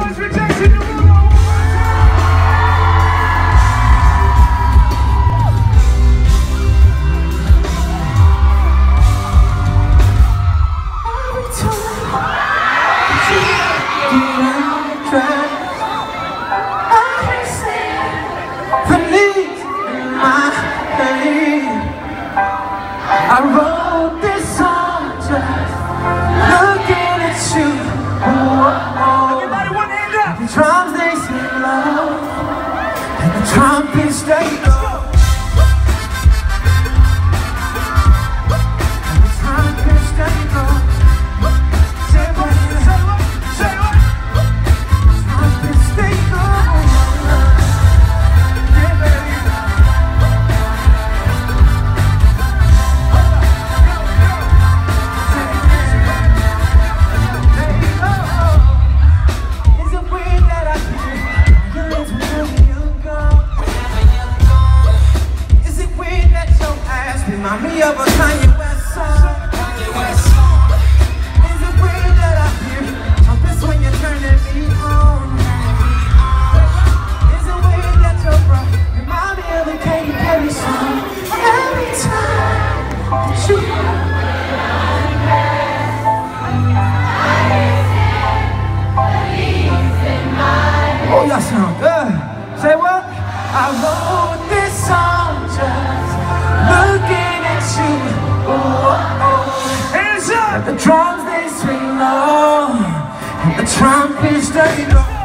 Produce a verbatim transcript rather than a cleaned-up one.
much for Jackson Derulo. I wrote this song just looking at you. Oh, everybody, one hand up. The drums they sing low, and the trumpets they go. And the trumpets they go. Say what? Say what? Say what? The trumpets they go. Yeah, baby. Remind me of a Kanye West song. Is it weird that I hear trumpets when you're turning me on? Is it weird that your bro remind me of a Katy Perry song? Every time that you oh, y'all sound good. Say what? I wrote this song just looking at you. Oh, oh, oh. Hands up. The drums they swing low, and the trumpets they go.